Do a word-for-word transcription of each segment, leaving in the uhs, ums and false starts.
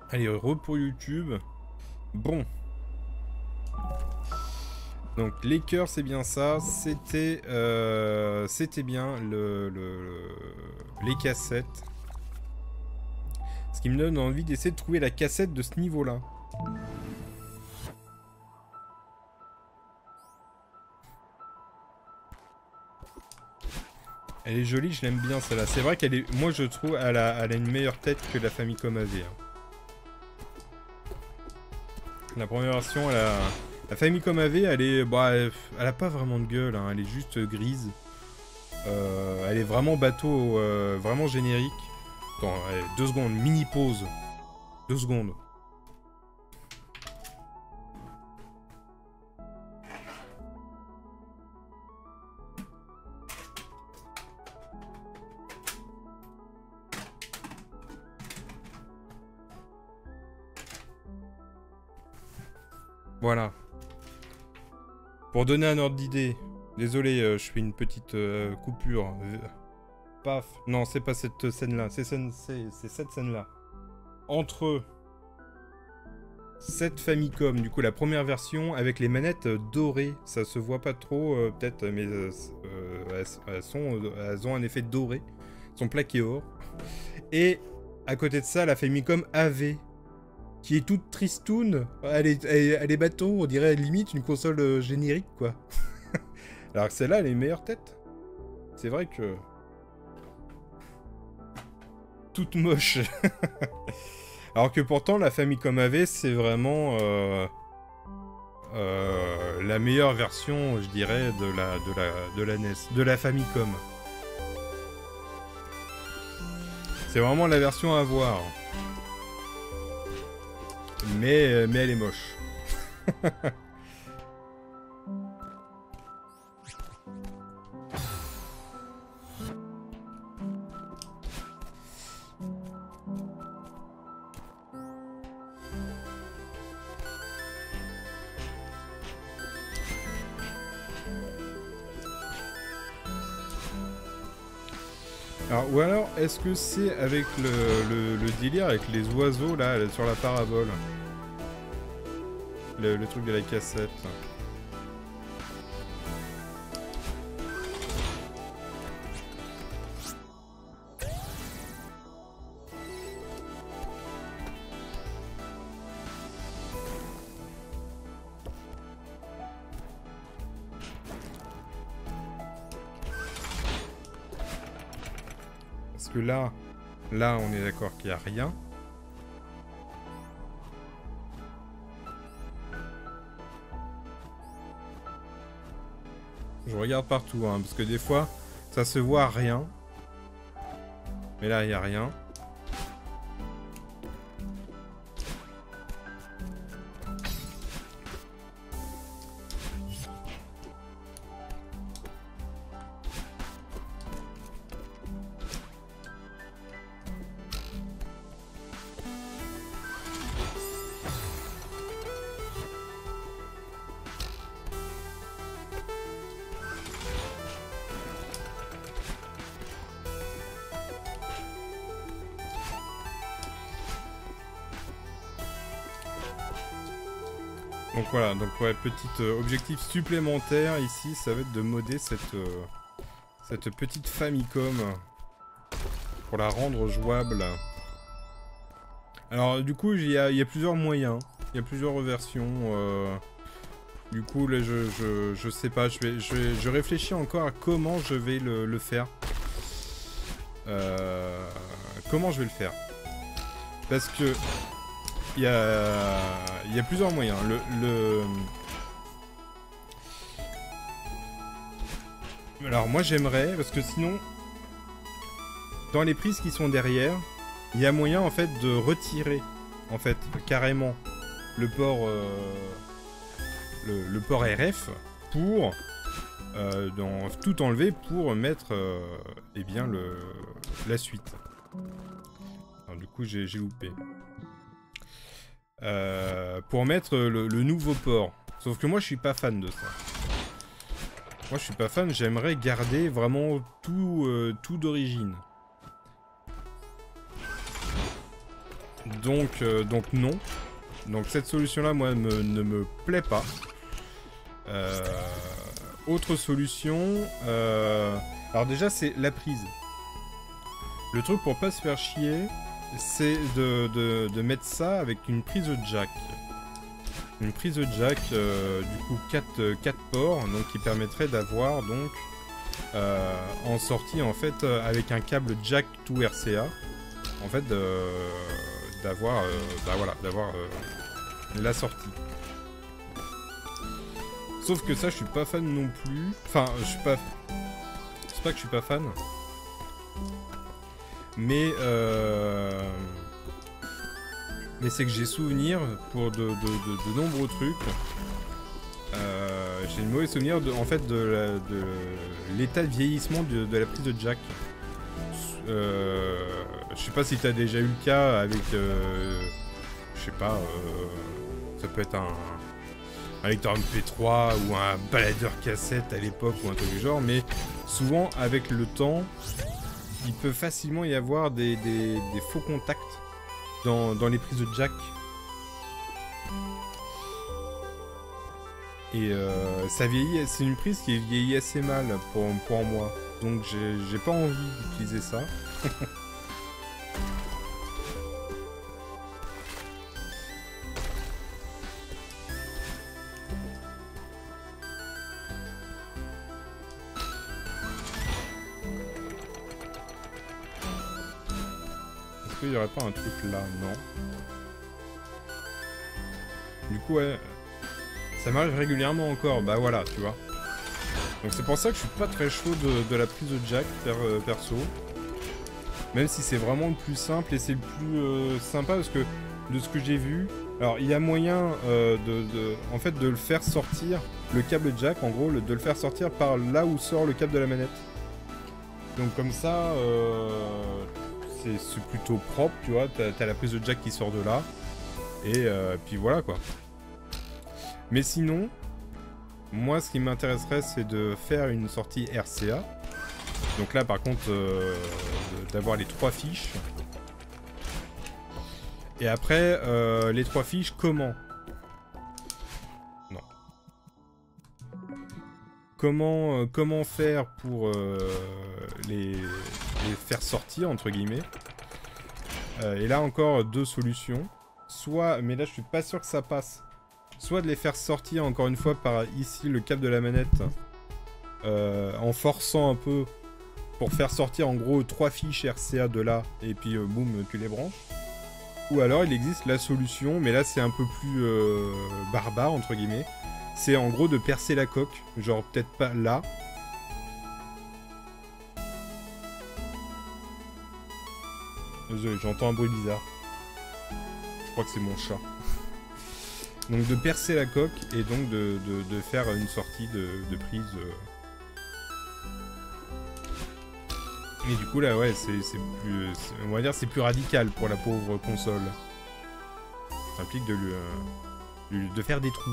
Allez, re pour YouTube. Bon. Donc les cœurs c'est bien ça, c'était euh, c'était bien le, le, les cassettes. Ce qui me donne envie d'essayer de trouver la cassette de ce niveau-là. Elle est jolie, je l'aime bien celle-là. C'est vrai qu'elle est, moi je trouve, elle a, elle a une meilleure tête que la Famicom A V. Hein. La première version, elle a... La Famicom A V, elle est, bah, elle, elle a pas vraiment de gueule, hein, elle est juste grise. Euh, elle est vraiment bateau, euh, vraiment générique. Attends, allez, deux secondes, mini pause. Deux secondes. Voilà. Pour donner un ordre d'idée, désolé, euh, je fais une petite euh, coupure. Paf. Non, c'est pas cette scène-là, c'est scène, cette scène-là. Entre cette Famicom, du coup la première version, avec les manettes dorées, ça se voit pas trop, euh, peut-être, mais euh, elles, elles, sont, elles ont un effet doré, elles sont plaquées or. Et à côté de ça, la Famicom A V, qui est toute tristoune, elle est, elle, elle est bateau, on dirait limite une console euh, générique, quoi. Alors que celle-là, elle est meilleure tête. C'est vrai que... toute moche. Alors que pourtant, la Famicom A V, c'est vraiment euh, euh, la meilleure version, je dirais, de la, de, la, de la N E S, de la Famicom. C'est vraiment la version à voir. Mais, mais elle est moche. Alors, ou alors, est-ce que c'est avec le, le, le délire avec les oiseaux, là, sur la parabole? Le, le truc de la cassette. Parce que là, là, on est d'accord qu'il n'y a rien. Je regarde partout, hein, parce que des fois, ça se voit rien. Mais là, il n'y a rien. Donc voilà, donc ouais, petit euh, objectif supplémentaire ici, ça va être de modder cette, euh, cette petite Famicom pour la rendre jouable. Alors du coup, il y a, y a plusieurs moyens, il y a plusieurs versions. Euh, du coup, là, je, je, je sais pas, je, vais, je, vais, je réfléchis encore à comment je vais le, le faire. Euh, comment je vais le faire? Parce que... Il y a, il y a plusieurs moyens. Le, le... Alors moi j'aimerais, parce que sinon, dans les prises qui sont derrière, il y a moyen en fait de retirer, en fait, carrément, le port, euh, le, le port R F pour euh, dans, tout enlever pour mettre, euh, eh bien, le, la suite. Alors du coup j'ai loupé. Euh, pour mettre le, le nouveau port. Sauf que moi je suis pas fan de ça. Moi je suis pas fan, j'aimerais garder vraiment tout, euh, tout d'origine. Donc, euh, donc non. Donc cette solution-là, moi, me, ne me plaît pas. Euh, autre solution... Euh, alors déjà, c'est la prise. Le truc pour pas se faire chier, c'est de, de, de mettre ça avec une prise jack. Une prise jack, euh, du coup, quatre ports, donc qui permettrait d'avoir, donc, euh, en sortie, en fait, euh, avec un câble jack to R C A, en fait, d'avoir, euh, bah voilà, d'avoir euh, la sortie. Sauf que ça, je suis pas fan non plus. Enfin, je suis pas... C'est pas que je suis pas fan. Mais, euh... Mais c'est que j'ai souvenir, pour de, de, de, de nombreux trucs, euh, j'ai une mauvaise souvenir, de, en fait, de l'état de, de vieillissement de, de la prise de jack. Euh, je sais pas si t'as déjà eu le cas avec... Euh, je sais pas... Euh, ça peut être un... un lecteur M P trois ou un baladeur cassette à l'époque ou un truc du genre, mais souvent avec le temps, il peut facilement y avoir des, des, des faux contacts dans, dans les prises de jack. Et euh, ça vieillit, c'est une prise qui vieillit assez mal pour, pour moi, donc j'ai pas envie d'utiliser ça. Il n'y aurait pas un truc là, non. Du coup, ouais, ça m'arrive régulièrement encore, bah voilà, tu vois. Donc c'est pour ça que je suis pas très chaud de, de la prise de jack, per, euh, perso. Même si c'est vraiment le plus simple et c'est le plus euh, sympa, parce que de ce que j'ai vu... Alors, il y a moyen euh, de, de, en fait, de le faire sortir, le câble jack, en gros, le, de le faire sortir par là où sort le câble de la manette. Donc comme ça... Euh... c'est plutôt propre, tu vois, t'as t'as la prise de jack qui sort de là, et euh, puis voilà quoi. Mais sinon, moi ce qui m'intéresserait c'est de faire une sortie R C A, donc là par contre euh, d'avoir les trois fiches, et après euh, les trois fiches comment Non. Comment, euh, comment faire pour euh, les, les faire sortir, entre guillemets. Euh, et là encore, deux solutions. Soit, mais là je suis pas sûr que ça passe. Soit de les faire sortir, encore une fois, par ici le câble de la manette. Euh, en forçant un peu, pour faire sortir en gros trois fiches R C A de là, et puis euh, boum, tu les branches. Ou alors il existe la solution, mais là c'est un peu plus euh, barbare, entre guillemets. C'est en gros de percer la coque, genre peut-être pas là. Désolé, j'entends un bruit bizarre. Je crois que c'est mon chat. Donc de percer la coque et donc de, de, de faire une sortie de, de prise. Et du coup là ouais, c'est plus... On va dire c'est plus radical pour la pauvre console. Ça implique de, lui, euh, de faire des trous.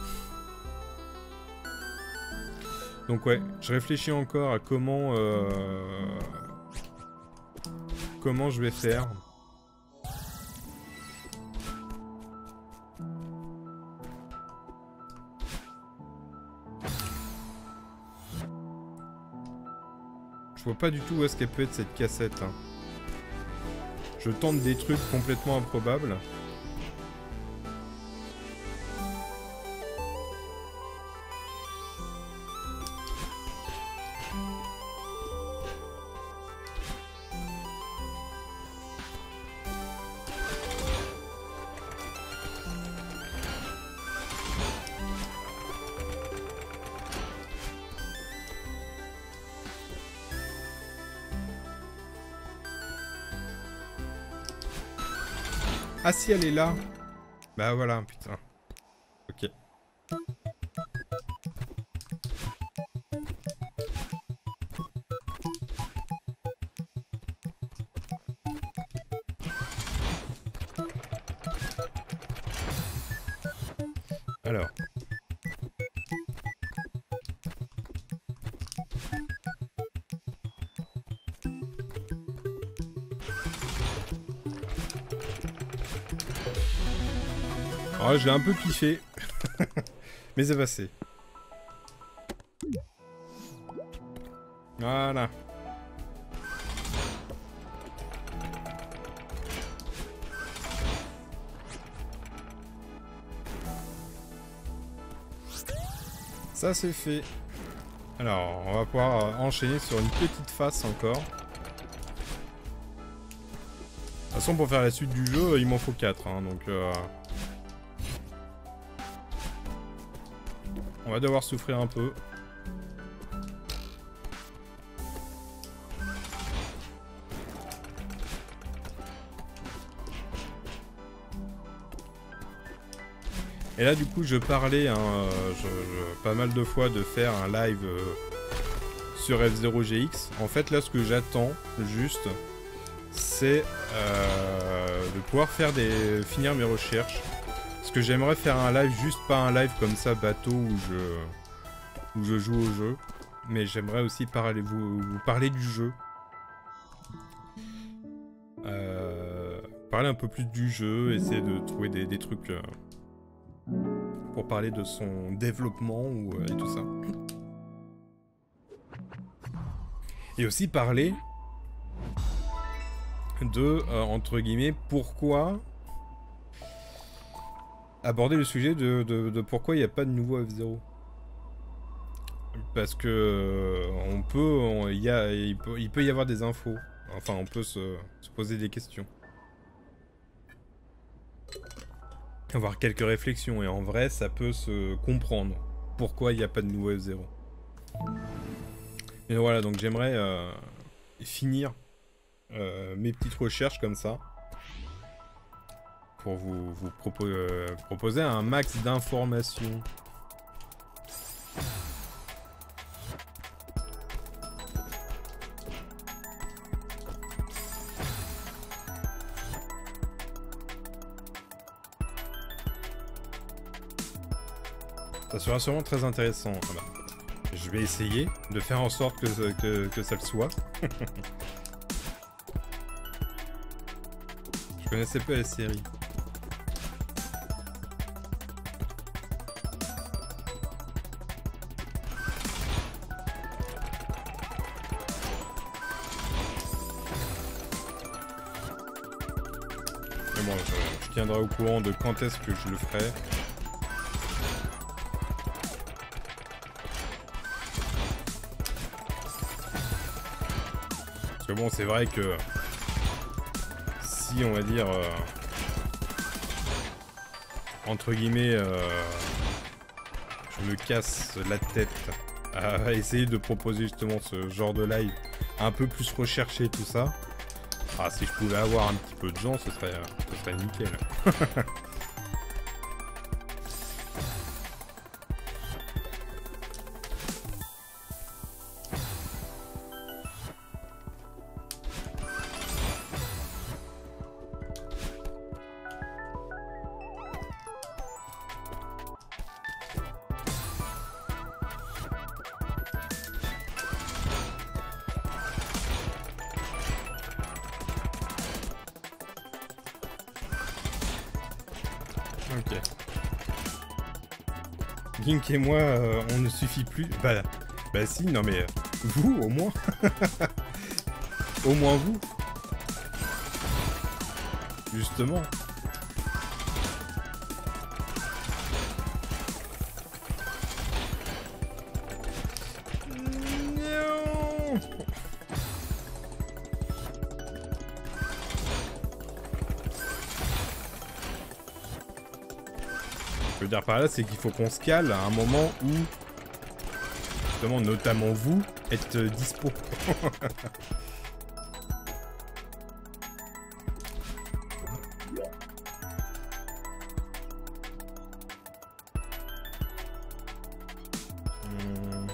Donc ouais, je réfléchis encore à comment euh, comment je vais faire. Je vois pas du tout où est-ce qu'elle peut être cette cassette. Hein. Je tente des trucs complètement improbables. Ah si, elle est là. Bah voilà, putain. Ok. Alors. Alors, je l'ai un peu piffé. Mais c'est passé. Voilà. Ça c'est fait. Alors, on va pouvoir euh, enchaîner sur une petite face encore. De toute façon, pour faire la suite du jeu, il m'en faut quatre. Hein, donc, euh... on va devoir souffrir un peu. Et là, du coup, je parlais hein, je, je, pas mal de fois de faire un live euh, sur F zéro G X. En fait, là, ce que j'attends, juste, c'est euh, de pouvoir faire des, finir mes recherches. Parce que j'aimerais faire un live, juste pas un live comme ça, bateau, où je, où je joue au jeu. Mais j'aimerais aussi parler, vous, vous parler du jeu. Euh, parler un peu plus du jeu, essayer de trouver des, des trucs... Euh, pour parler de son développement ou, euh, et tout ça. Et aussi parler de, euh, entre guillemets, pourquoi... aborder le sujet de, de, de pourquoi il n'y a pas de nouveau F zéro. Parce que euh, on peut, on, y a, il, peut, il peut y avoir des infos. Enfin, on peut se, se poser des questions. Avoir quelques réflexions, et en vrai, ça peut se comprendre pourquoi il n'y a pas de nouveau F zéro. Et voilà, donc j'aimerais euh, finir euh, mes petites recherches comme ça, pour vous, vous propo euh, proposer un max d'informations. Ça sera sûrement très intéressant. Voilà. Je vais essayer de faire en sorte que, que, que ça le soit. Je connaissais pas la série. Mais bon, je, je tiendrai au courant de quand est-ce que je le ferai. Parce que bon, c'est vrai que si on va dire euh, entre guillemets euh, je me casse la tête à essayer de proposer justement ce genre de live un peu plus recherché tout ça. Ah, si je pouvais avoir un petit peu de gens, ce serait, ce serait nickel. Ok. Link et moi, euh, on ne suffit plus. Bah, bah si, non mais... Euh, vous, au moins. Au moins vous. Justement. Non. Je veux dire par là, c'est qu'il faut qu'on se cale à un moment où, justement, notamment vous, êtes euh, dispo. hmm.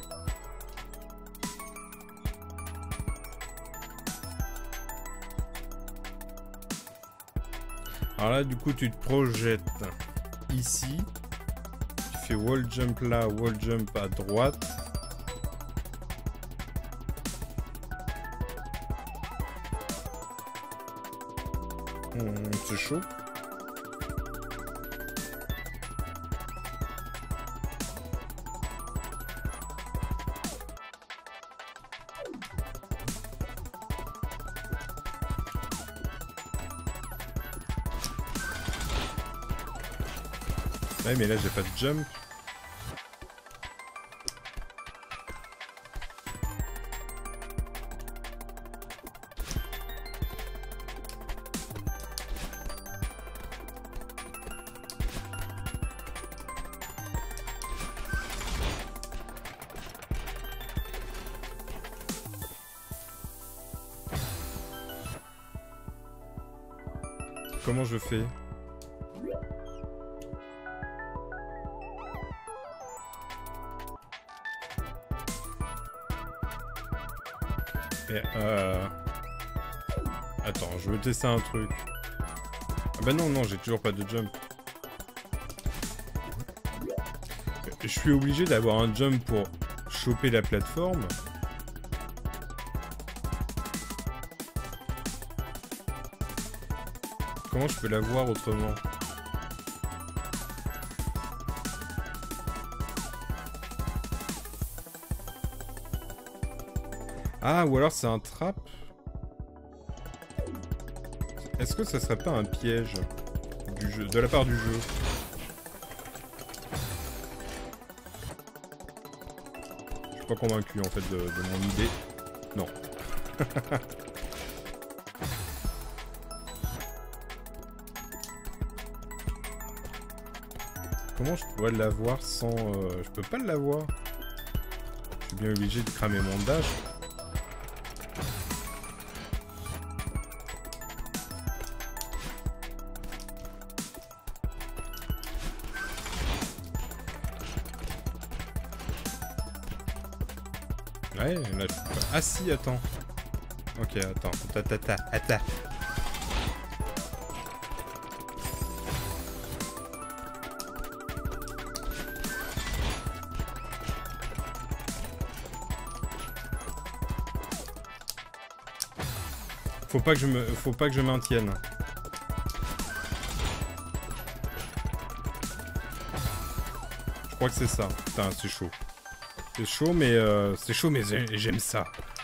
Alors là, du coup, tu te projettes ici. Tu fais wall jump là, wall jump à droite. Mmh, c'est chaud. Ouais, mais là j'ai pas de jump. Comment je fais? Et euh... Attends, je veux tester un truc. Ah bah non, non, j'ai toujours pas de jump. Je suis obligé d'avoir un jump pour choper la plateforme. Comment je peux la voir autrement? Ah, ou alors c'est un trap? Est-ce que ça serait pas un piège du jeu, de la part du jeu? Je suis pas convaincu en fait de, de mon idée. Non. Comment je pourrais l'avoir sans... Euh, je peux pas l'avoir. Je suis bien obligé de cramer mon dash. Ouais, là je peux pas... Ah si, attends. Ok, attends. Attends, attends, attends. Faut pas que je me, faut pas que je maintienne. Je crois que c'est ça. Putain, c'est chaud. C'est chaud, mais euh, c'est chaud, mais j'aime ça.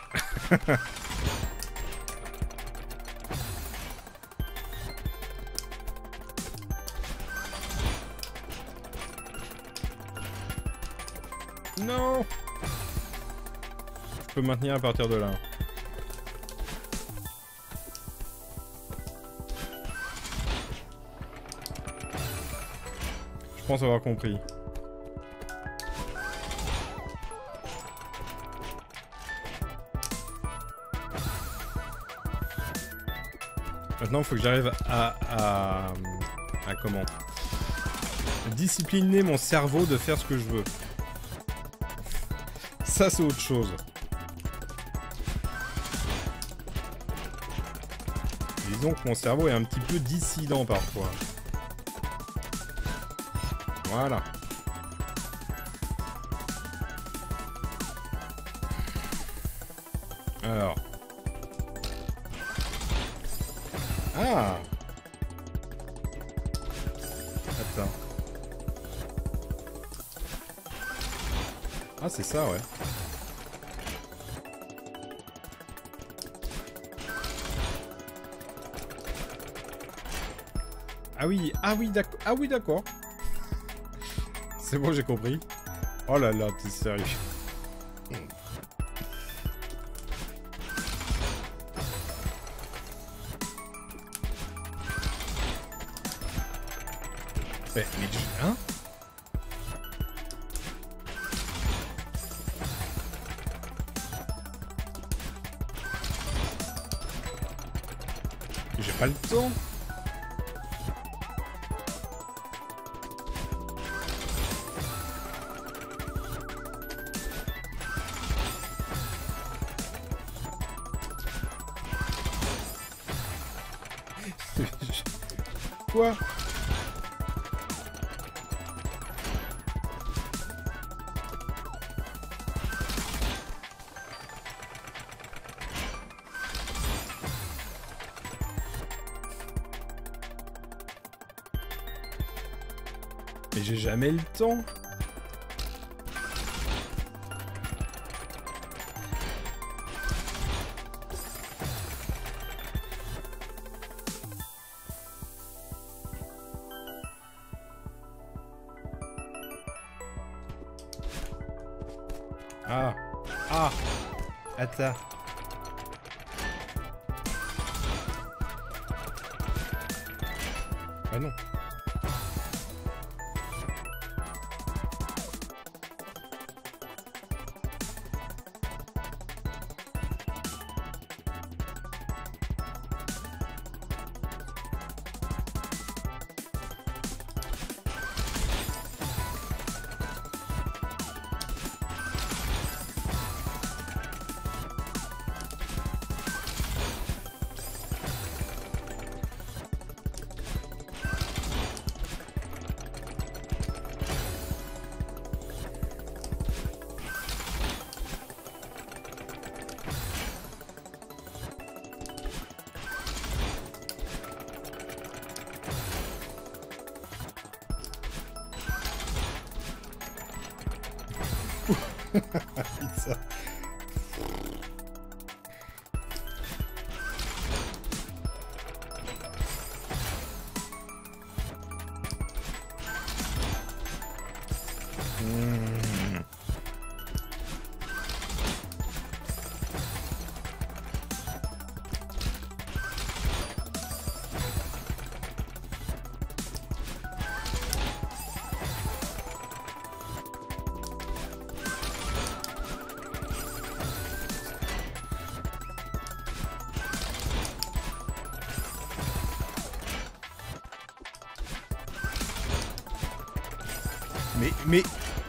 Non. Je peux maintenir à partir de là. Je pense avoir compris. Maintenant, il faut que j'arrive à, à, à comment discipliner mon cerveau de faire ce que je veux. Ça, c'est autre chose. Disons que mon cerveau est un petit peu dissident parfois. Voilà. Alors. Ah. Attends. Ah, c'est ça, ouais. Ah oui, ah oui, d'accord. Ah oui, d'accord. C'est bon, j'ai compris. Oh là là, t'es sérieux. Mais, mais hein? J'ai pas le temps. Quoi? Mais j'ai jamais le temps. Ah. Ah. Attends. Ah non. Pizza. Mmh. Mais, mais...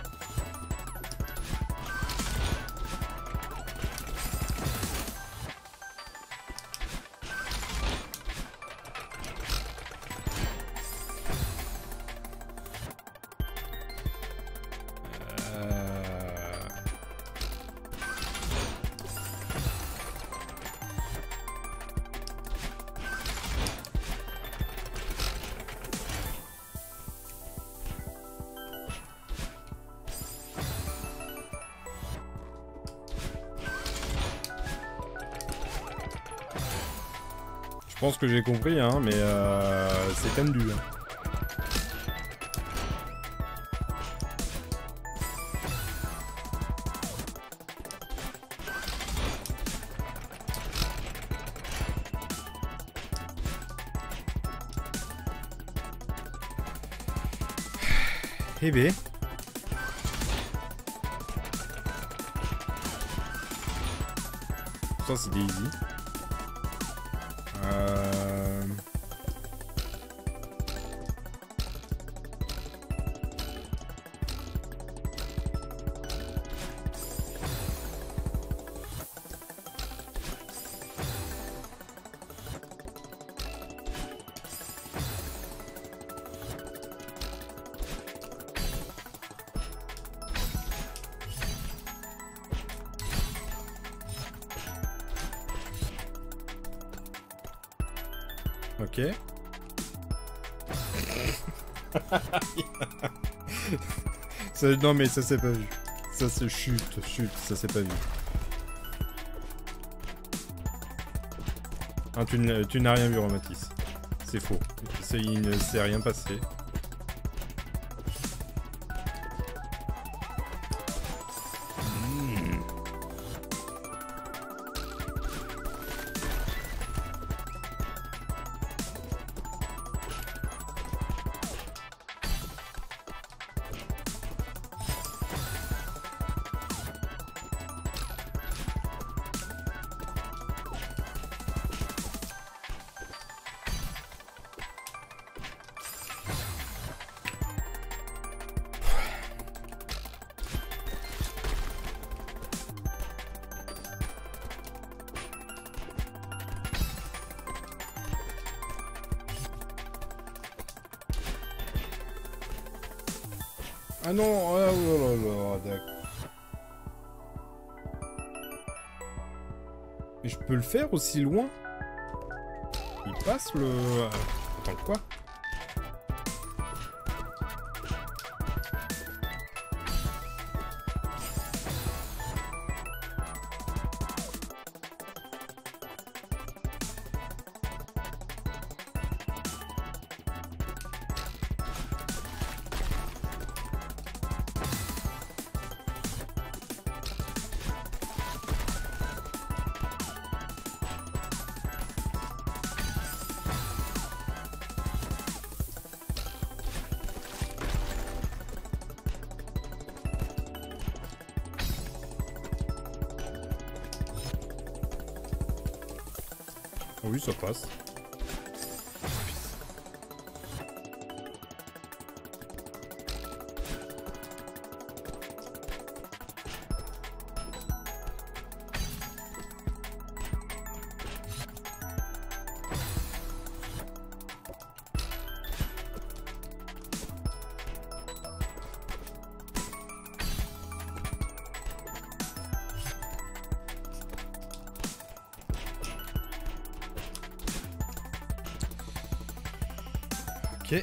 Je pense que j'ai compris, hein, mais euh, c'est tendu. Hein. Eh ben. Ça c'était easy. Euh... Ok. Ça, non mais ça s'est pas vu. Ça c'est chute, chute, ça s'est pas vu. Ah, tu n'as rien vu, Romatis. C'est faux. Il ne s'est rien passé. Ah non, oh là là là, d'accord. Mais je peux le faire aussi loin? Il passe le... Attends, quoi? Oui, ça passe. Ok.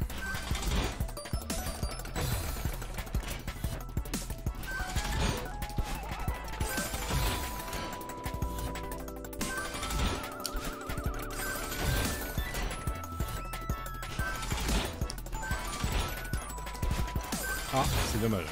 Ah, c'est dommage.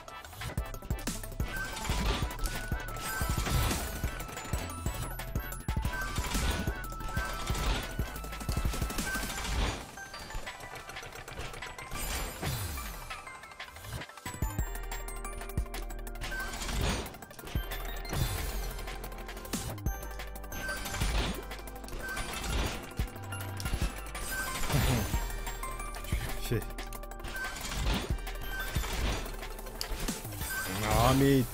Fait. Ah mais...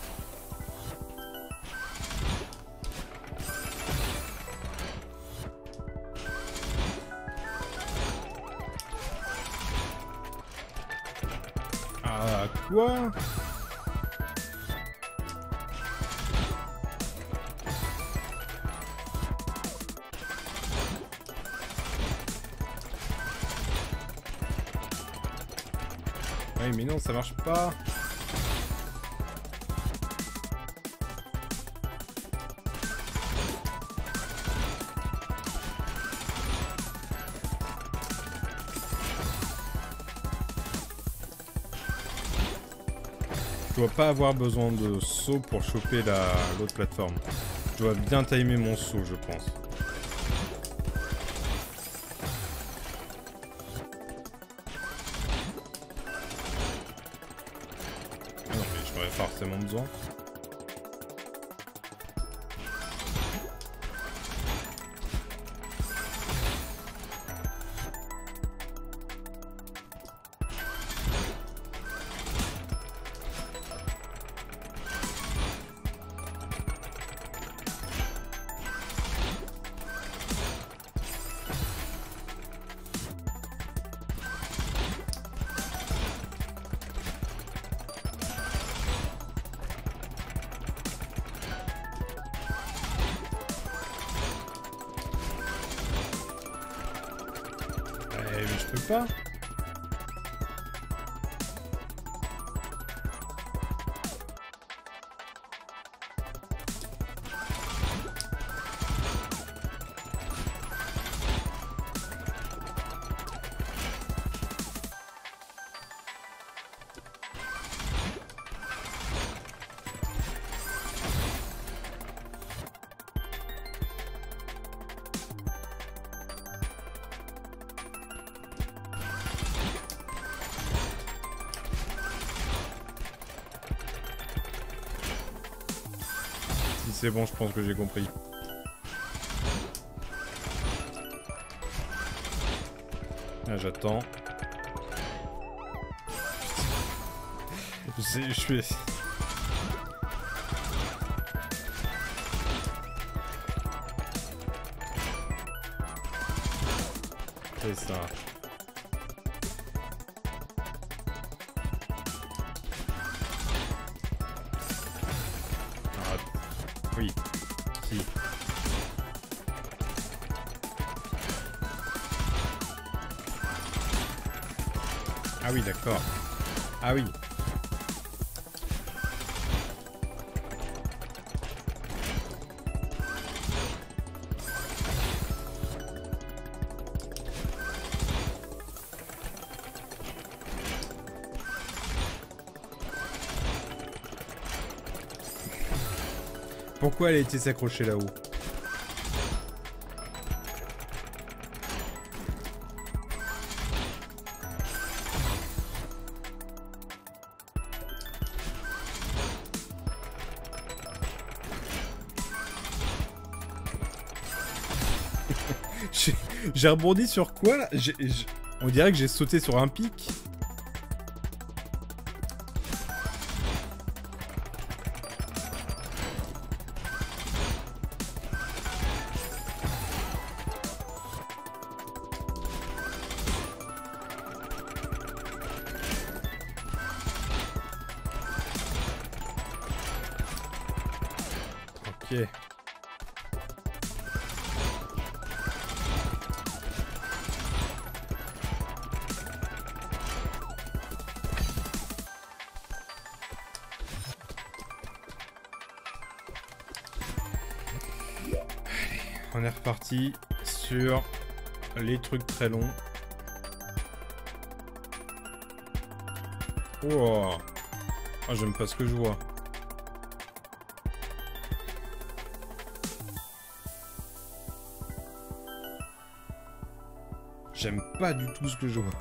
Ah quoi? Oui mais non, ça marche pas. Je dois pas avoir besoin de saut pour choper la l'autre plateforme. Je dois bien timer mon saut, je pense. Ah non mais j'en aurais forcément besoin. Mais je peux pas. C'est bon, je pense que j'ai compris. Là, j'attends. Je, je suis... C'est ça. Oui. Si. Ah oui, d'accord. Ah oui. Pourquoi elle a été s'accrocher là-haut? J'ai j'ai rebondi sur quoi là? J'ai- j'ai- On dirait que j'ai sauté sur un pic. Ok. On est reparti sur les trucs très longs. Oh, ah, j'aime pas ce que je vois. J'aime pas du tout ce que je vois.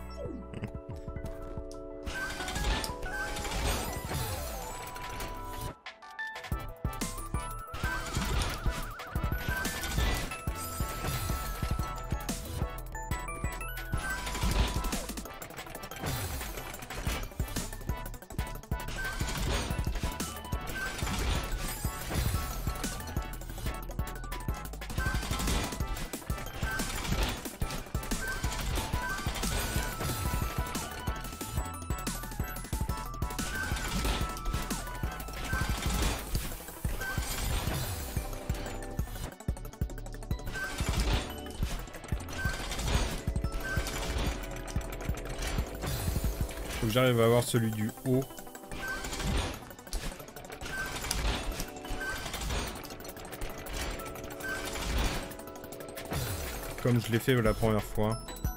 Faut que j'arrive à avoir celui du haut. Comme je l'ai fait la première fois.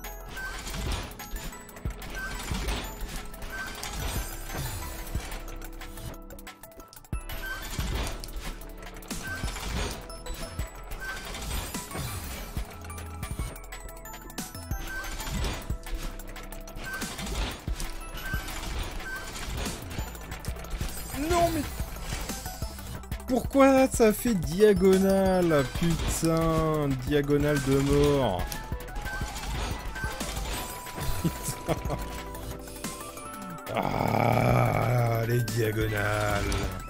Non mais... Pourquoi ça fait diagonale? Putain, diagonale de mort. Putain. Ah, les diagonales.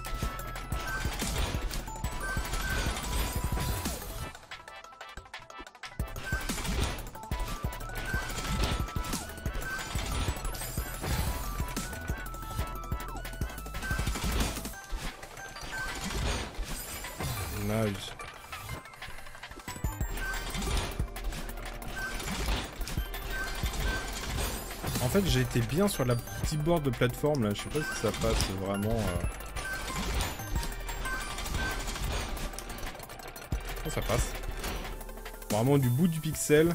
Nage. En fait, j'ai été bien sur la petite board de plateforme là. Je sais pas si ça passe vraiment. Euh... Oh, ça passe. Vraiment du bout du pixel.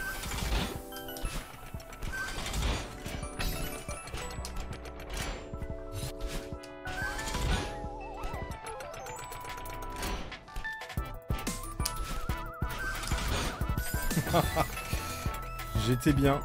J'étais bien.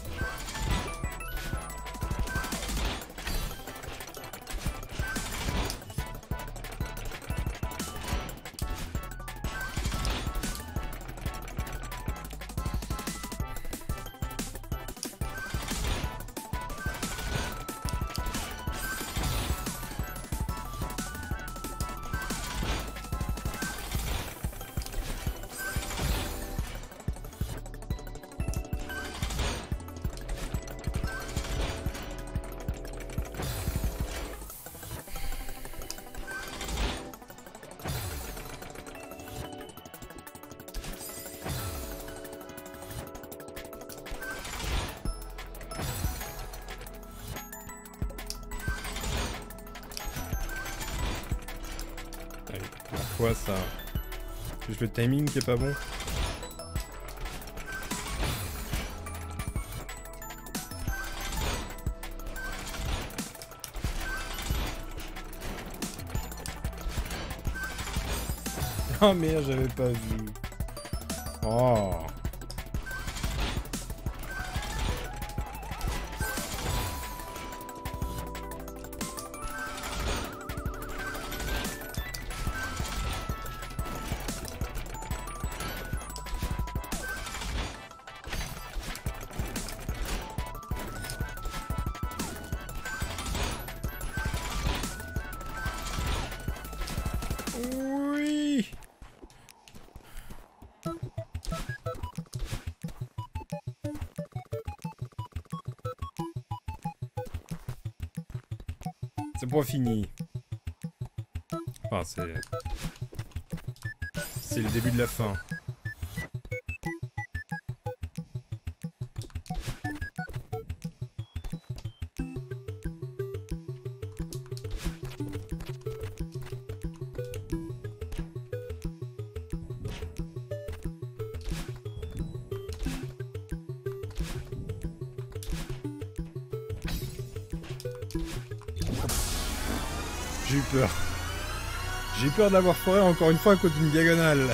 Quoi ça? Juste le timing qui est pas bon. Oh merde, j'avais pas vu. Oh. C'est pas fini. Enfin, c'est... C'est le début de la fin. J'ai eu peur. J'ai eu peur de l'avoir foiré encore une fois à cause d'une diagonale.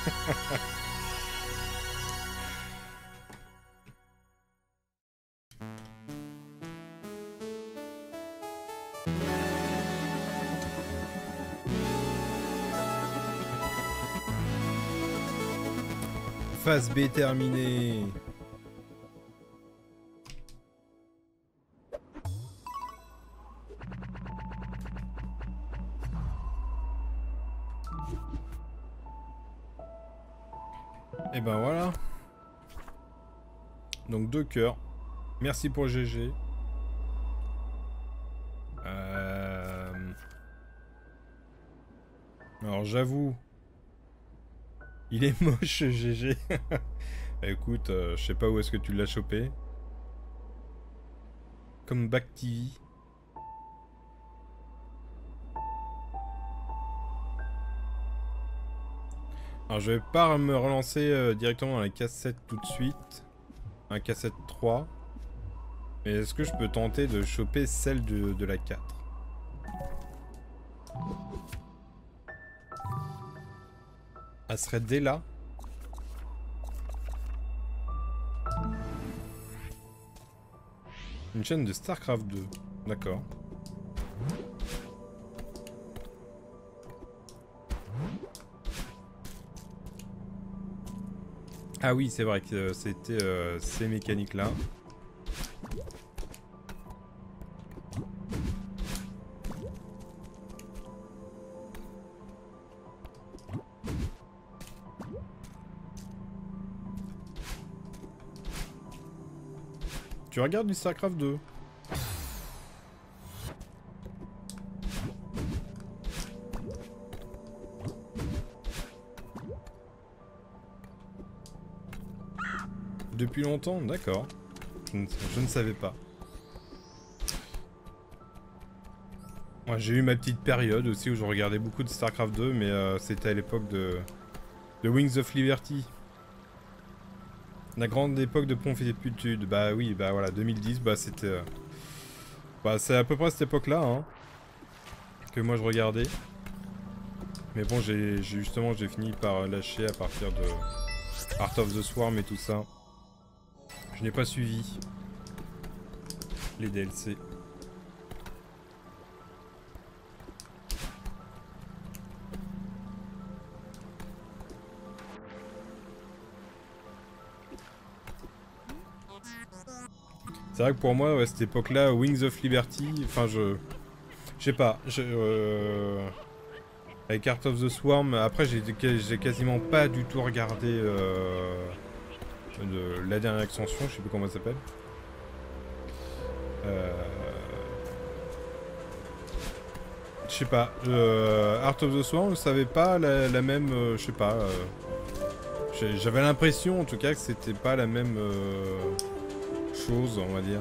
Phase B terminée. Et ben voilà. Donc deux cœurs. Merci pour G G. Euh... Alors j'avoue, il est moche G G. Écoute, euh, je sais pas où est-ce que tu l'as chopé. Comme Back T V. Alors je vais pas me relancer euh, directement dans la cassette tout de suite. Un cassette trois. Mais est-ce que je peux tenter de choper celle de, de la quatre? Elle serait dès là. Une chaîne de StarCraft deux. D'accord. Ah oui, c'est vrai que euh, c'était euh, ces mécaniques-là. Tu regardes du StarCraft deux? Depuis longtemps, d'accord. Je ne, je ne savais pas. Moi, j'ai eu ma petite période aussi où je regardais beaucoup de StarCraft deux, mais euh, c'était à l'époque de, de Wings of Liberty. La grande époque de Ponfitude. Bah oui, bah voilà, deux mille dix, bah c'était... Euh... Bah c'est à peu près cette époque-là, hein, que moi je regardais. Mais bon, j'ai justement, j'ai fini par lâcher à partir de Heart of the Swarm et tout ça. Je n'ai pas suivi les D L C. C'est vrai que pour moi, ouais, cette époque-là, Wings of Liberty, enfin je... Je sais pas, je, euh, avec Heart of the Swarm, après j'ai quasiment pas du tout regardé euh, de, la dernière extension, je sais plus comment elle s'appelle. Euh, je sais pas, euh, Heart of the Swarm, je savais pas la, la même, euh, je sais pas, euh, j'avais l'impression en tout cas que c'était pas la même euh, chose, on va dire.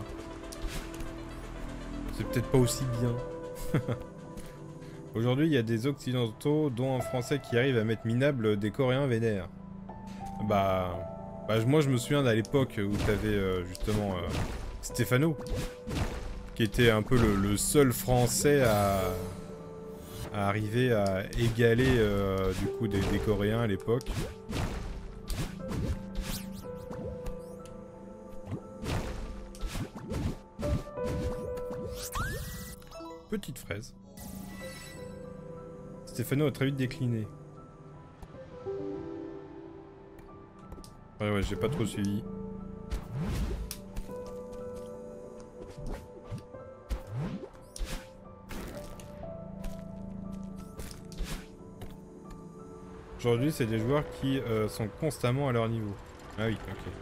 C'est peut-être pas aussi bien. Aujourd'hui, il y a des occidentaux, dont un français, qui arrivent à mettre minable des coréens vénères. Bah, bah moi je me souviens d'à l'époque où t'avais euh, justement euh, Stéphano, qui était un peu le, le seul français à, à arriver à égaler euh, du coup des, des coréens à l'époque. Petite fraise. Stéphano a très vite décliné. Ouais ouais, j'ai pas trop suivi. Aujourd'hui, c'est des joueurs qui euh, sont constamment à leur niveau. Ah oui, ok.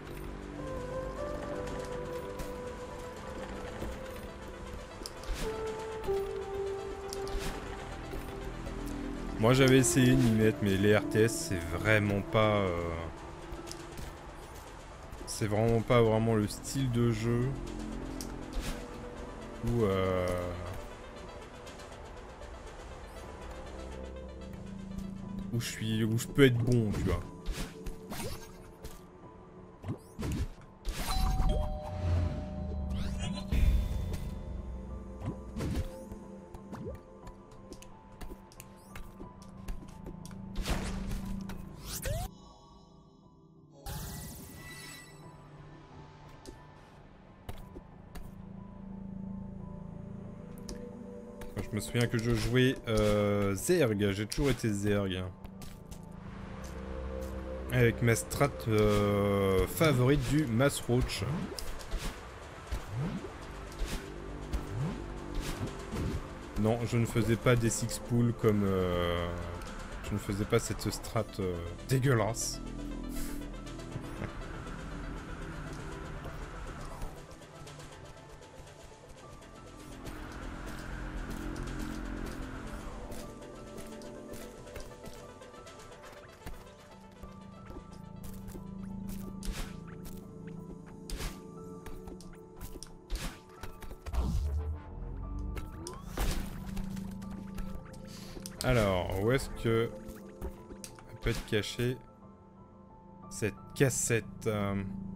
Moi j'avais essayé de m'y mettre, mais les R T S c'est vraiment pas... Euh... C'est vraiment pas vraiment le style de jeu où... Euh... où je suis... où je peux être bon, tu vois. Je me souviens que je jouais euh, Zerg, j'ai toujours été Zerg. Avec ma strat euh, favorite du Mass Roach. Non, je ne faisais pas des six pools comme... Euh, je ne faisais pas cette strat euh, dégueulasse. Alors, où est-ce que elle peut être cachée cette cassette euh...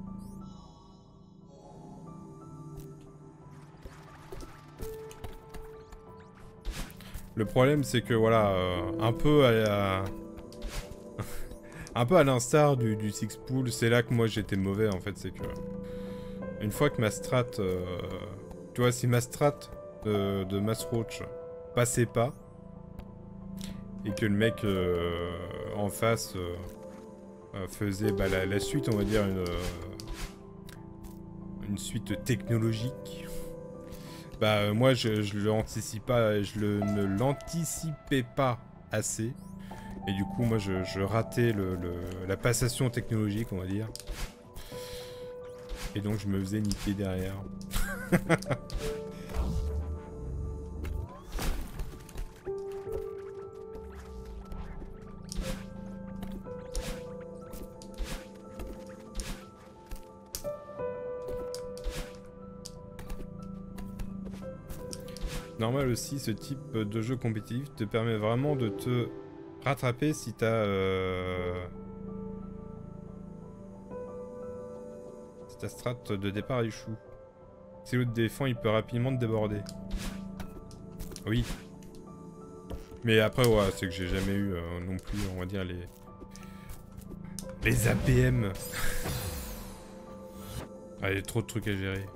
Le problème, c'est que voilà, euh, un peu à la... un peu à l'instar du, du six pool, c'est là que moi j'étais mauvais en fait, c'est que une fois que ma strat, euh... tu vois, si ma strat de, de Mass Roach passait pas, et que le mec euh, en face euh, euh, faisait bah, la, la suite, on va dire, une, euh, une suite technologique, bah euh, moi je, je l'anticipe pas, je le, ne l'anticipais pas assez, et du coup moi je, je ratais le, le, la passation technologique, on va dire, et donc je me faisais niquer derrière. Normal aussi, ce type de jeu compétitif te permet vraiment de te rattraper si t'as... Euh... si ta strat de départ échoue. Si l'autre défend, il peut rapidement te déborder. Oui. Mais après, ouais, c'est que j'ai jamais eu euh, non plus, on va dire, les... les A P M. Ah, il y a trop de trucs à gérer.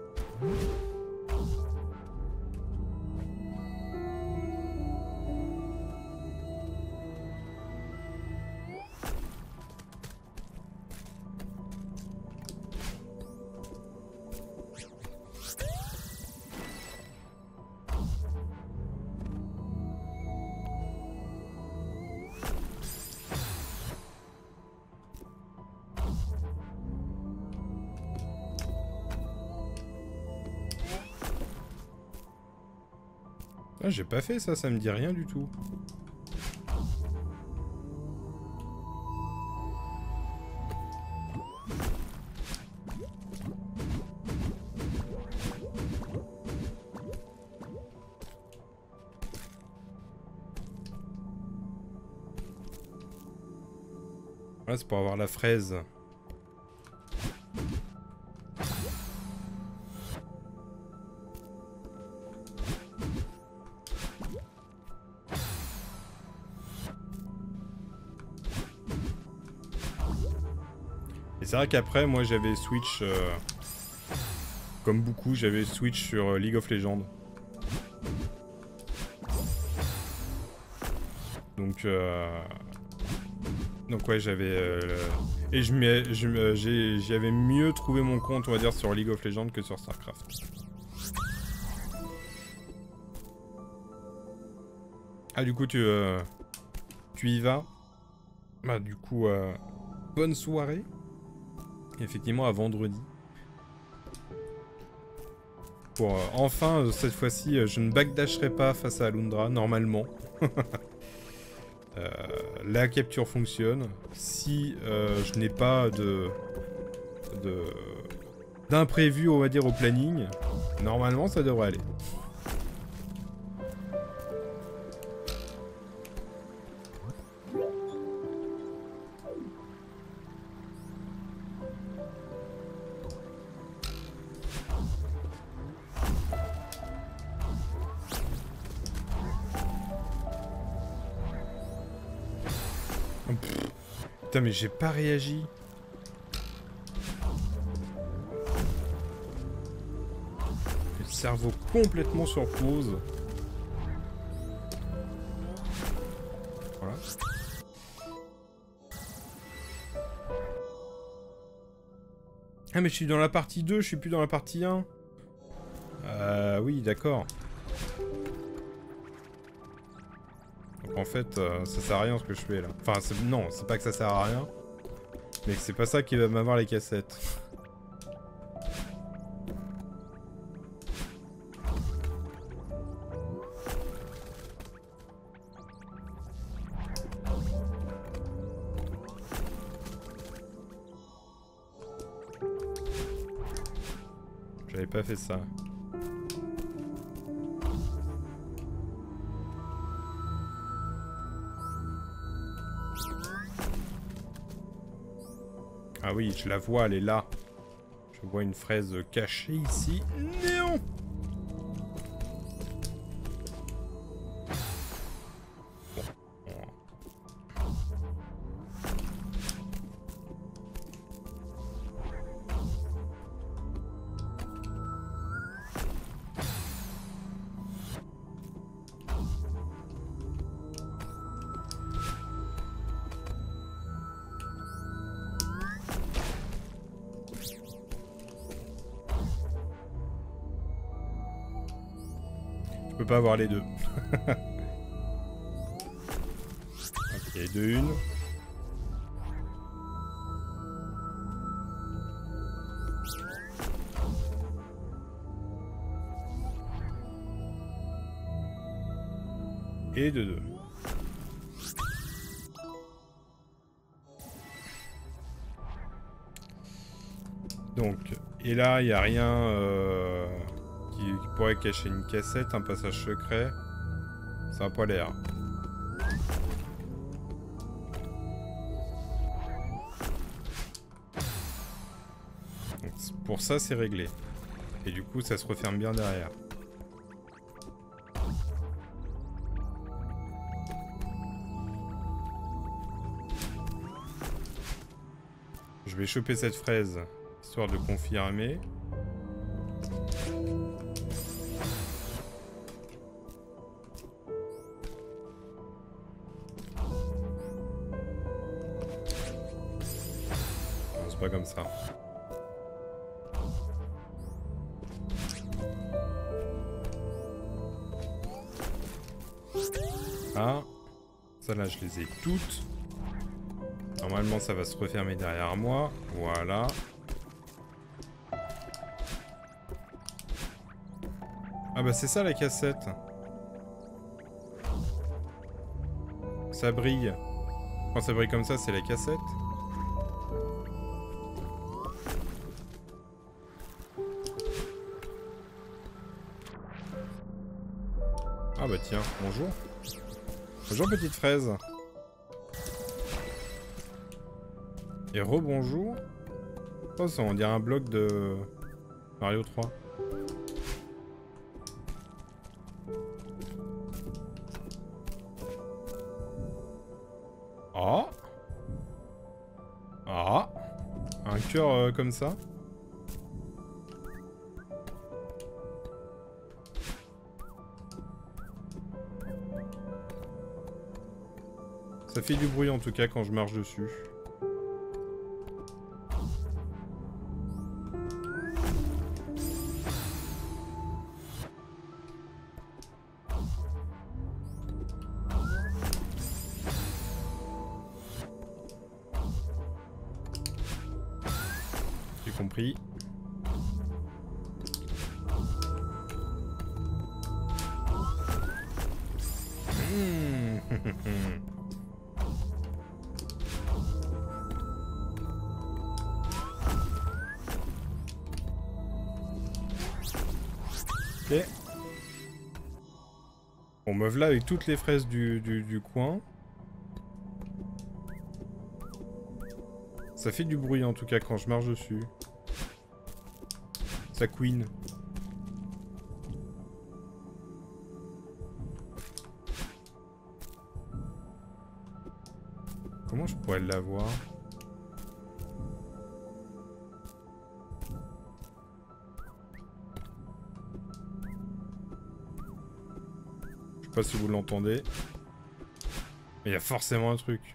Ah, j'ai pas fait ça, ça me dit rien du tout. Voilà, c'est pour avoir la fraise. Et c'est vrai qu'après, moi j'avais switch, euh, comme beaucoup, j'avais switch sur euh, League of Legends. Donc, euh, donc ouais, j'avais... Euh, et je j'avais mieux trouvé mon compte, on va dire, sur League of Legends que sur StarCraft. Ah, du coup, tu, euh, tu y vas. Bah, du coup, euh, bonne soirée. Effectivement, à vendredi. Pour euh, enfin, euh, cette fois-ci, euh, je ne backdasherai pas face à Alundra, normalement. euh, la capture fonctionne. Si euh, je n'ai pas de... de d'imprévu, on va dire, au planning, normalement ça devrait aller. Putain, mais j'ai pas réagi. Le cerveau complètement sur pause. Voilà. Ah mais je suis dans la partie deux, je suis plus dans la partie un. Euh, oui, d'accord. Donc en fait, euh, ça sert à rien ce que je fais là. Enfin, non, c'est pas que ça sert à rien. Mais que c'est pas ça qui va m'avoir les cassettes. J'avais pas fait ça. Ah oui, je la vois, elle est là. Je vois une fraise cachée ici. Néon! Je peux pas avoir les deux. Ok, deux, une. Et de deux. Donc, et là, il n'y a rien euh, qui, qui pourrait cacher une cassette, un passage secret. Ça n'a pas l'air. Pour ça, c'est réglé. Et du coup, ça se referme bien derrière. Je vais choper cette fraise, histoire de confirmer. Non, c'est pas comme ça. Ah, ça là, je les ai toutes. Normalement, ça va se refermer derrière moi. Voilà. Ah bah c'est ça la cassette. Ça brille. Quand ça brille comme ça, c'est la cassette. Ah bah tiens, bonjour. Bonjour petite fraise. Et rebonjour. Oh ça on dirait un bloc de Mario trois. Ah. Ah. Un cœur euh, comme ça. Ça fait du bruit en tout cas quand je marche dessus. J'ai compris. Mmh. Ok. Bon, meuf là avec toutes les fraises du, du, du coin. Ça fait du bruit en tout cas quand je marche dessus. Ça queen. Comment je pourrais l'avoir? Je sais pas si vous l'entendez. Mais il y a forcément un truc.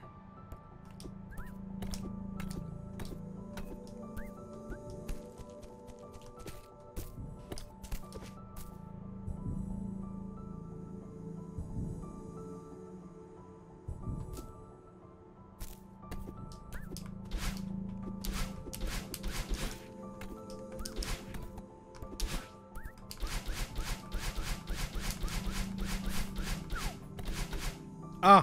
Ah!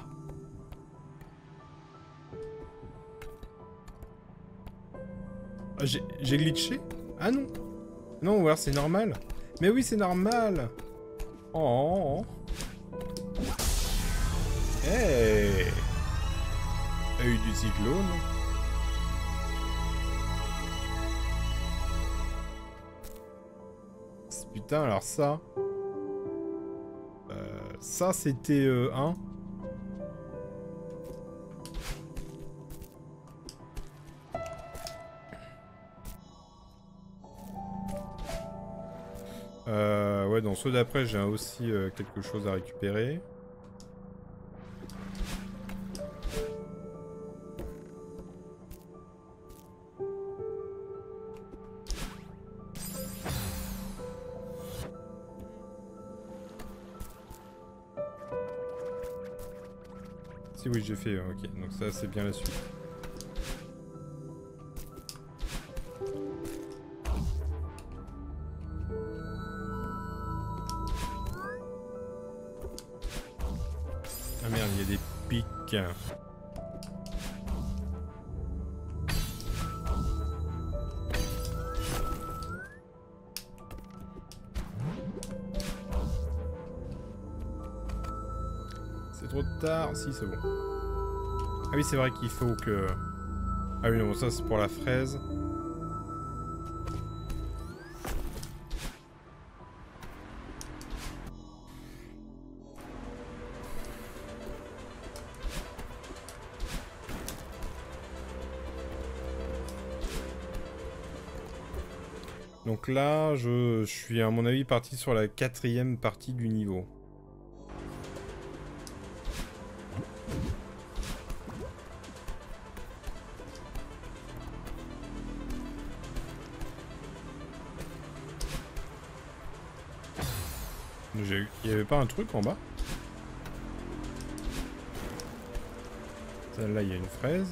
J'ai glitché? Ah non! Non, ou alors c'est normal. Mais oui, c'est normal! Oh! Hey! A eu du cyclone. Putain, alors ça... Euh, ça, c'était euh, un... Euh, ouais, dans ceux d'après, j'ai aussi euh, quelque chose à récupérer. Si oui, j'ai fait, euh, ok, donc ça c'est bien la suite. Ah merde, il y a des pics. C'est trop tard. Si, c'est bon. Ah oui, c'est vrai qu'il faut que... Ah oui, non, ça c'est pour la fraise. Donc là, je, je suis à mon avis parti sur la quatrième partie du niveau. Il n'y avait pas un truc en bas? Là, il y a une fraise.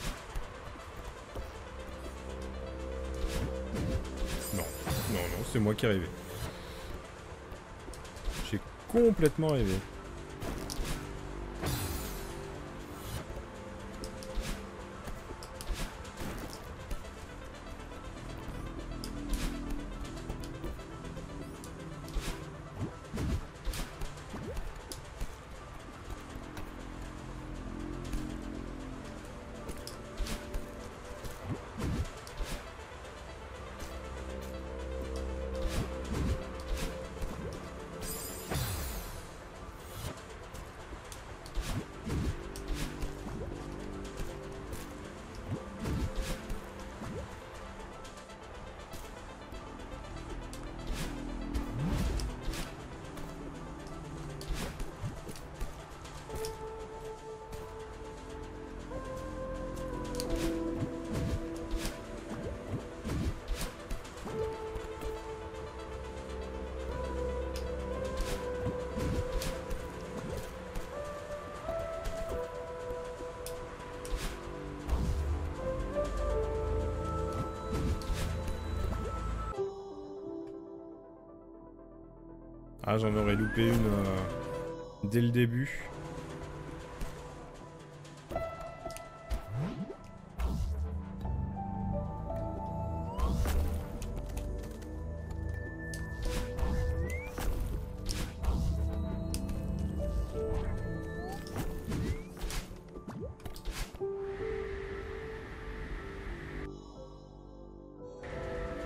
Non, non, non, c'est moi qui ai rêvé. J'ai complètement rêvé. Ah, j'en aurais loupé une euh, dès le début.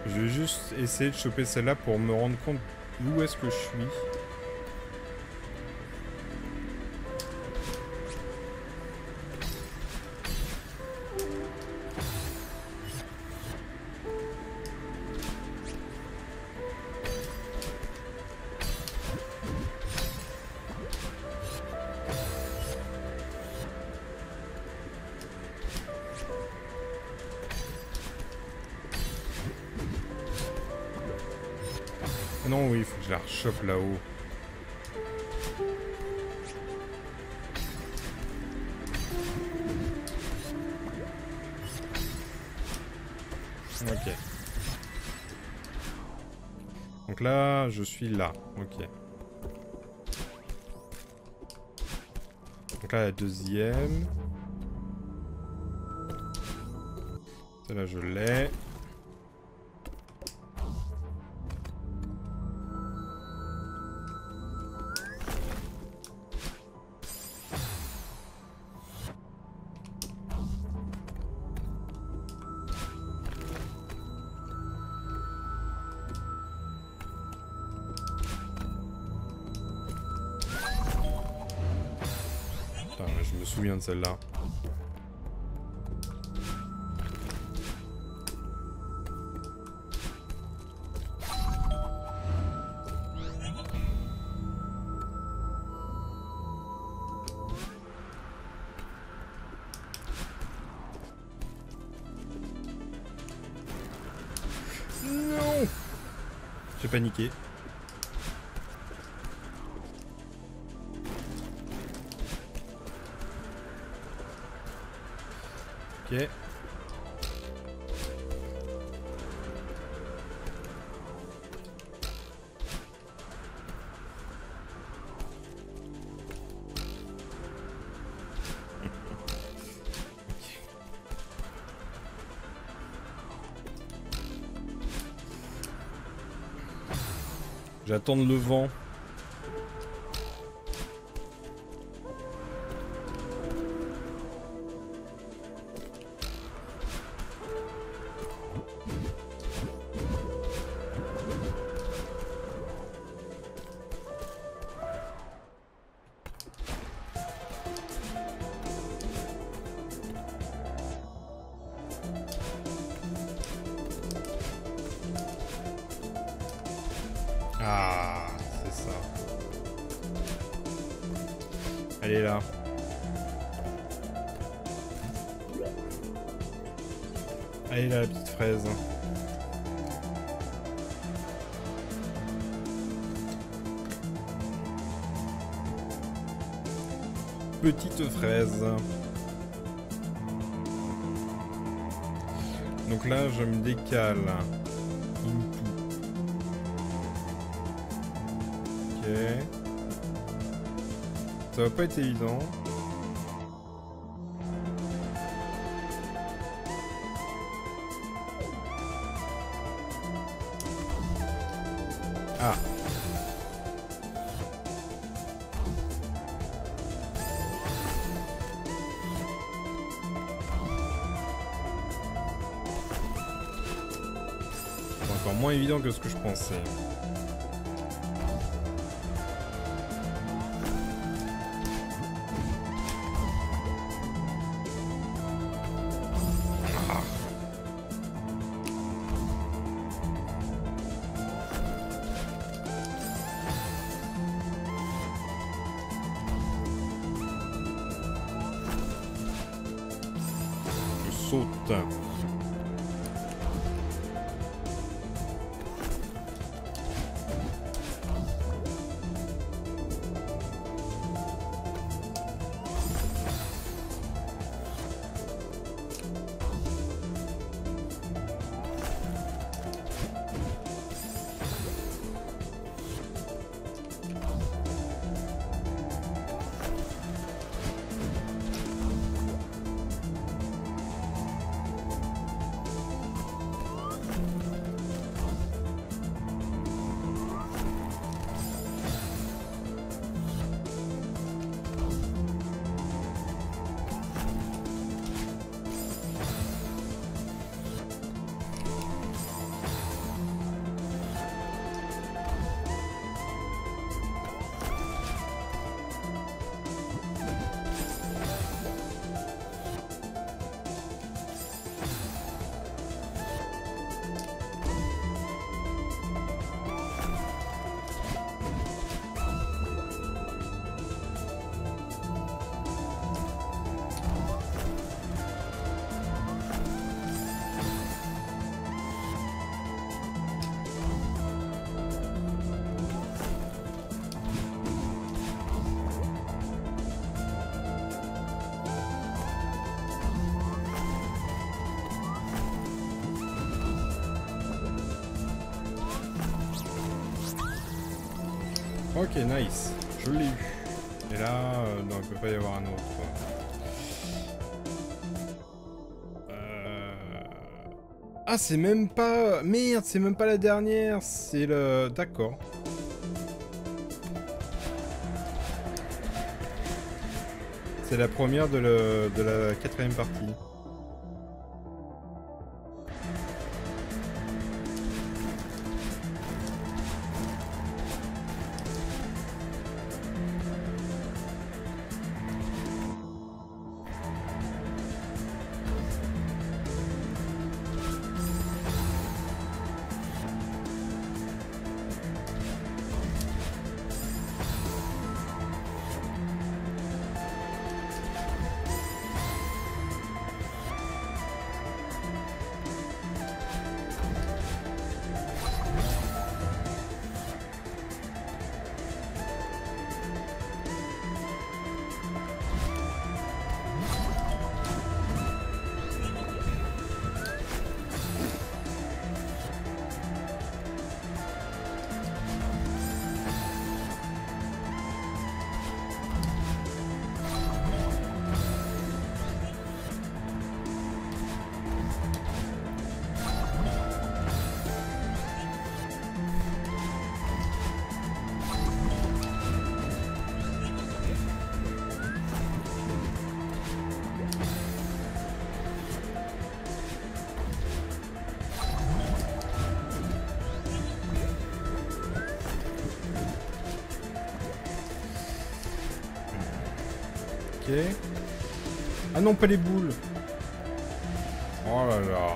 Je vais juste essayer de choper celle-là pour me rendre compte d'où est-ce que je suis. Non, oui, il faut que je la rechoppe là-haut. Ok. Donc là, je suis là. Ok. Donc là, la deuxième. Celle-là, je l'ai. Je me souviens de celle-là. Non! J'ai paniqué. Ok. J'attends le vent. Ah, c'est ça. Elle est là. Elle est là, la petite fraise. Petite fraise. Donc là, je me décale. Into. Ok. Ça va pas être évident. Ah. C'est encore moins évident que ce que je pensais. Saute. Ok, nice. Je l'ai eu. Et là, euh, non, il peut pas y avoir un autre. Euh... Ah, c'est même pas... Merde, c'est même pas la dernière. C'est le... D'accord. C'est la première de, le... de la quatrième partie. Ok. Ah non, pas les boules. Oh là là.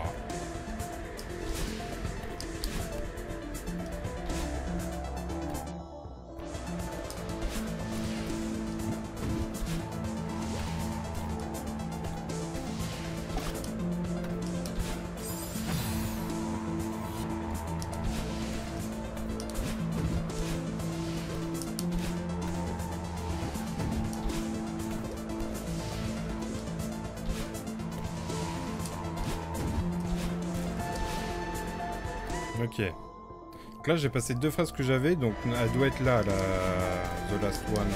Ok. Donc là, j'ai passé deux phrases que j'avais, donc elle doit être là, la The Last One.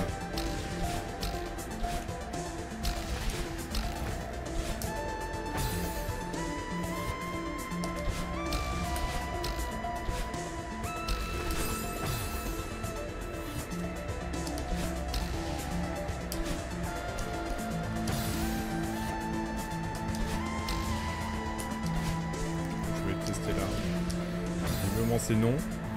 Je vais tester là. Visiblement, c'est non.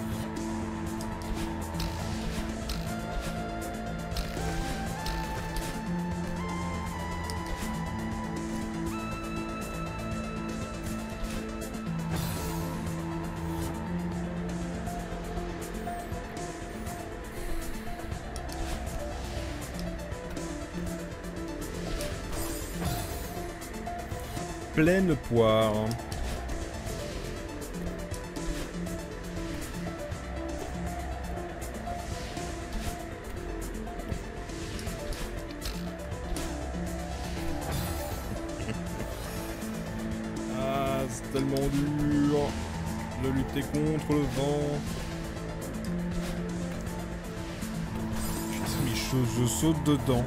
Pleine poire. Ah, c'est tellement dur de lutter contre le vent. Putain, mais je, je saute dedans.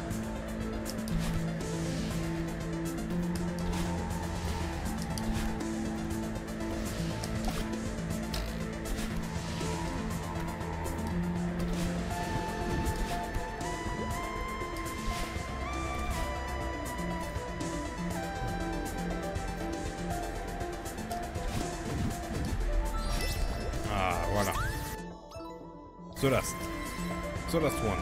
Voilà. The last. The last one.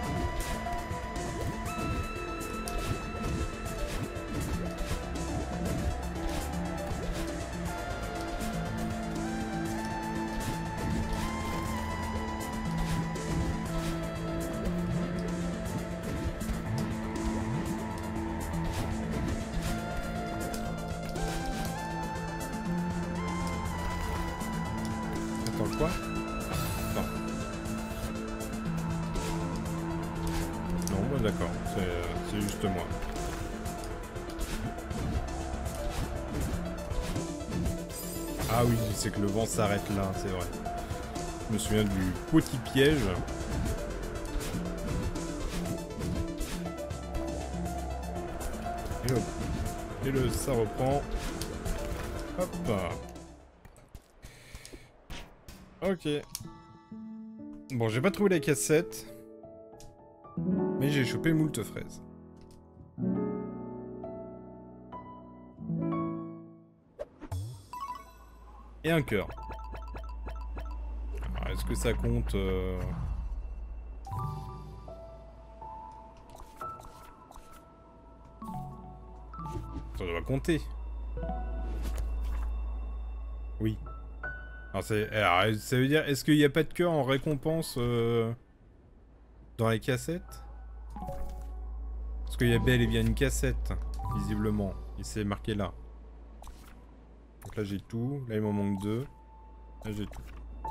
Attends, quoi? Non. Non, bah d'accord, c'est juste moi. Ah oui, c'est que le vent s'arrête là, c'est vrai. Je me souviens du petit piège. Et hop. Et le ça reprend. Hop. Ok. Bon, j'ai pas trouvé la cassette. Mais j'ai chopé moult fraises. Et un cœur. Alors, est-ce que ça compte euh... Ça doit compter. Oui. Alors, alors ça veut dire, est-ce qu'il n'y a pas de cœur en récompense euh... dans les cassettes? Parce qu'il y a bel et bien une cassette, visiblement. Et c'est marqué là. Donc là j'ai tout. Là il m'en manque deux. Là j'ai tout.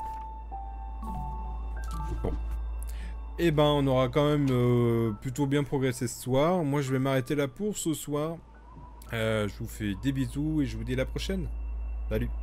Bon. Et ben on aura quand même euh, plutôt bien progressé ce soir. Moi je vais m'arrêter là pour ce soir. Euh, je vous fais des bisous et je vous dis à la prochaine. Salut.